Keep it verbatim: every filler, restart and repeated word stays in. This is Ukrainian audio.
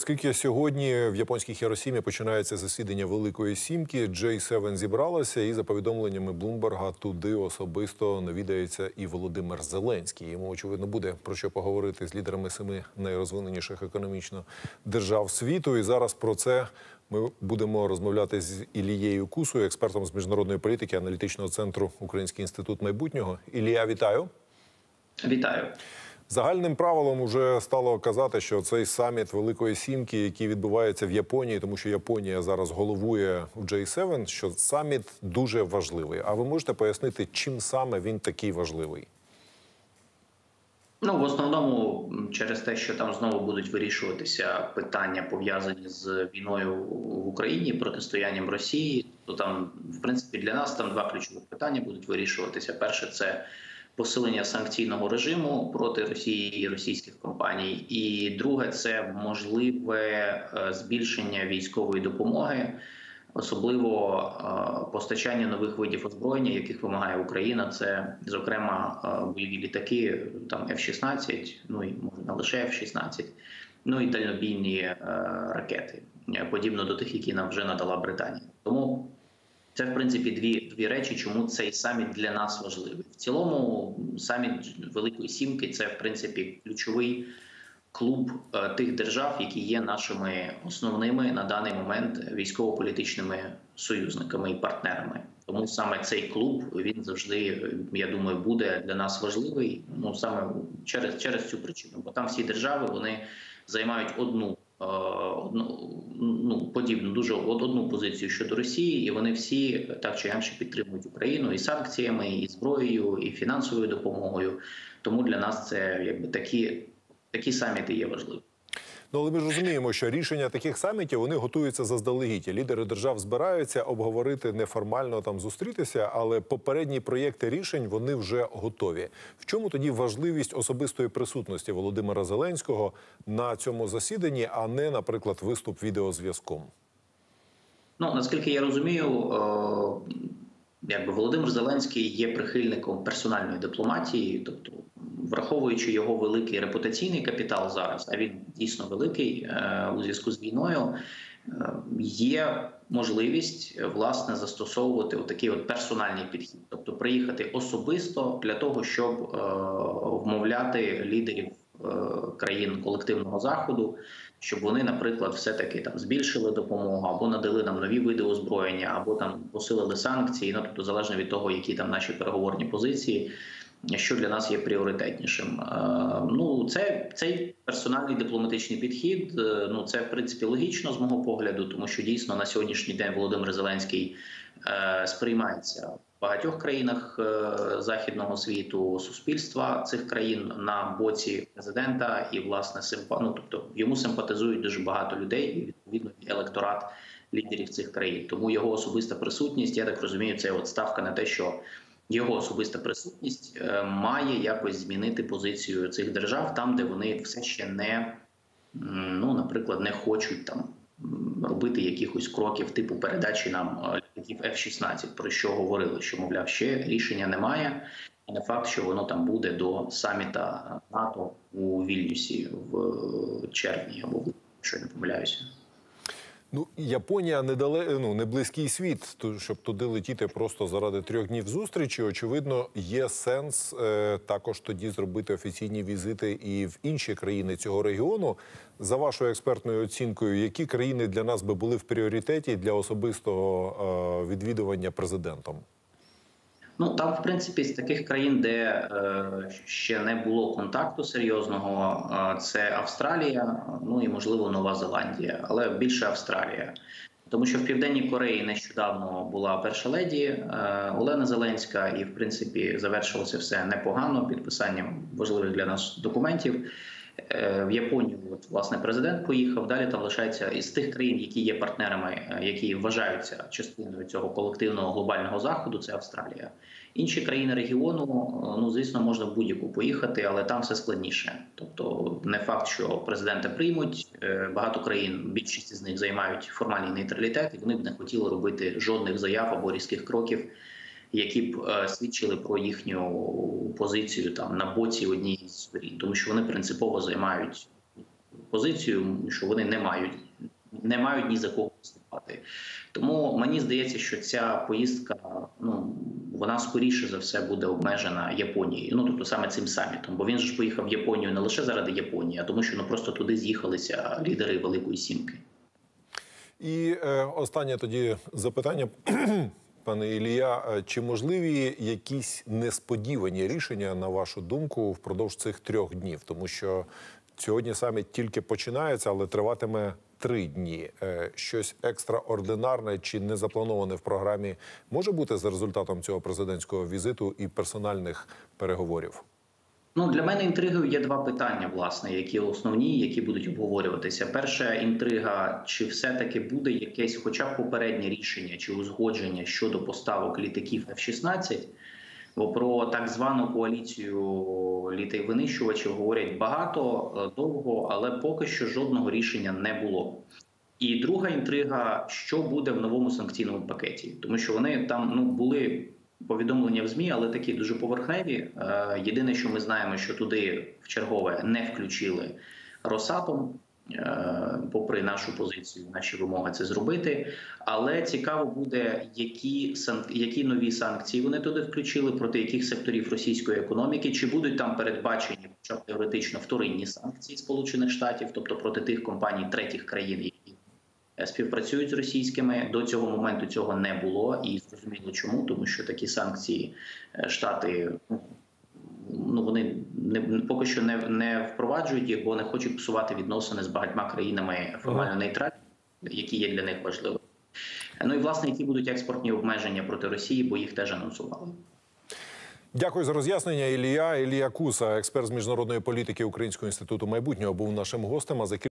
Оскільки сьогодні в японській Хіросімі починається засідання Великої Сімки, джей сім зібралася і, за повідомленнями Блумберга, туди особисто навідається і Володимир Зеленський. Йому, очевидно, буде про що поговорити з лідерами семи найрозвиненіших економічно держав світу. І зараз про це ми будемо розмовляти з Ілією Кусою, експертом з міжнародної політики аналітичного центру «Український інститут майбутнього». Ілія, вітаю. Вітаю. Загальним правилом вже стало казати, що цей саміт Великої Сімки, який відбувається в Японії, тому що Японія зараз головує у джей сім, що саміт дуже важливий. А ви можете пояснити, чим саме він такий важливий? Ну, в основному через те, що там знову будуть вирішуватися питання, пов'язані з війною в Україні, протистоянням Росії. То там, в принципі, для нас там два ключові питання будуть вирішуватися. Перше – це посилення санкційного режиму проти Росії і російських компаній. І друге – це можливе збільшення військової допомоги, особливо постачання нових видів озброєння, яких вимагає Україна. Це, зокрема, бойові літаки, там еф шістнадцять, ну і може не лише еф шістнадцять, ну і дальнобійні ракети, подібно до тих, які нам вже надала Британія. Тому це, в принципі, дві, дві речі, чому цей саміт для нас важливий. В цілому, саміт Великої Сімки – це, в принципі, ключовий клуб е, тих держав, які є нашими основними на даний момент військово-політичними союзниками і партнерами. Тому саме цей клуб, він завжди, я думаю, буде для нас важливий, ну, саме через, через цю причину. Бо там всі держави, вони займають одну, е, одну ну, подібну, дуже одну позицію щодо Росії, і вони всі так чи інакше підтримують Україну і санкціями, і зброєю, і фінансовою допомогою. Тому для нас це якби такі, такі саміти є важливі. Ну, але ми ж розуміємо, що рішення таких самітів, вони готуються заздалегідь. Лідери держав збираються обговорити неформально, там зустрітися, але попередні проєкти рішень, вони вже готові. В чому тоді важливість особистої присутності Володимира Зеленського на цьому засіданні, а не, наприклад, виступ відеозв'язком? Ну, наскільки я розумію, якби Володимир Зеленський є прихильником персональної дипломатії, тобто враховуючи його великий репутаційний капітал зараз, а він дійсно великий у зв'язку з війною, є можливість, власне, застосовувати отакий от персональний підхід. Тобто приїхати особисто для того, щоб вмовляти лідерів країн колективного Заходу, щоб вони, наприклад, все-таки там збільшили допомогу, або надали нам нові види озброєння, або там посилили санкції, ну, тобто залежно від того, які там наші переговорні позиції, що для нас є пріоритетнішим. Ну, це, цей персональний дипломатичний підхід, ну, це, в принципі, логічно з мого погляду, тому що дійсно на сьогоднішній день Володимир Зеленський е, сприймається в багатьох країнах е, західного світу, суспільства цих країн на боці президента і, власне, симпа... ну, тобто йому симпатизують дуже багато людей і, відповідно, електорат лідерів цих країн. Тому його особиста присутність, я так розумію, це от ставка на те, що його особиста присутність має якось змінити позицію цих держав там, де вони все ще не, ну, наприклад, не хочуть там робити якихось кроків типу передачі нам літаків еф шістнадцять, про що говорили, що, мовляв, ще рішення немає. І не факт, що воно там буде до саміта НАТО у Вільнюсі в червні, або, якщо я не помиляюся. Ну, Японія недале, ну, не близький світ, щоб туди летіти просто заради трьох днів зустрічі. Очевидно, є сенс е, також тоді зробити офіційні візити і в інші країни цього регіону. За вашою експертною оцінкою, які країни для нас би були в пріоритеті для особистого е, відвідування президентом? Ну, там, в принципі, з таких країн, де е, ще не було контакту серйозного, е, це Австралія, ну і, можливо, Нова Зеландія, але більше Австралія. Тому що в Південній Кореї нещодавно була перша леді е, Олена Зеленська, і, в принципі, завершилося все непогано підписанням важливих для нас документів. Е, в Японію, от, власне, президент поїхав, далі там лишається із тих країн, які є партнерами, які вважаються частиною цього колективного глобального заходу, це Австралія. Інші країни регіону, ну, звісно, можна в будь-яку поїхати, але там все складніше. Тобто не факт, що президента приймуть. Багато країн, більшість з них займають формальний нейтралітет, і вони б не хотіли робити жодних заяв або різких кроків, які б свідчили про їхню позицію там на боці однієї з сторін, тому що вони принципово займають позицію, що вони не мають не мають ні за кого виступати. Тому мені здається, що ця поїздка, ну вона скоріше за все буде обмежена Японією. Ну тобто саме цим самітом, бо він ж поїхав в Японію не лише заради Японії, а тому, що ну просто туди з'їхалися лідери Великої Сімки. І е, останнє тоді запитання, пане Ілія, чи можливі якісь несподівані рішення, на вашу думку, впродовж цих трьох днів? Тому що сьогодні саміт тільки починається, але триватиме три дні. Е, щось екстраординарне чи не заплановане в програмі може бути за результатом цього президентського візиту і персональних переговорів? Ну, для мене інтригою є два питання, власне, які основні, які будуть обговорюватися. Перша інтрига, чи все-таки буде якесь хоча б попереднє рішення чи узгодження щодо поставок літаків еф шістнадцять, бо про так звану коаліцію літак-винищувачів говорять багато, довго, але поки що жодного рішення не було. І друга інтрига, що буде в новому санкційному пакеті, тому що вони там, ну, були повідомлення в ЗМІ, але такі дуже поверхневі. Єдине, що ми знаємо, що туди в чергове не включили Росатом, попри нашу позицію, наші вимоги це зробити. Але цікаво буде, які, які нові санкції вони туди включили, проти яких секторів російської економіки, чи будуть там передбачені, хоча б теоретично, вторинні санкції Сполучених Штатів, тобто проти тих компаній третіх країн, які співпрацюють з російськими. До цього моменту цього не було, і зрозуміло чому, тому що такі санкції Штати, ну вони не поки що не, не впроваджують їх, бо не хочуть псувати відносини з багатьма країнами формально нейтральними, які є для них важливими. Ну і власне, які будуть експортні обмеження проти Росії, бо їх теж анонсували. Дякую за роз'яснення. Ілія Ілія Куса, експерт з міжнародної політики Українського інституту майбутнього, був нашим гостем. А за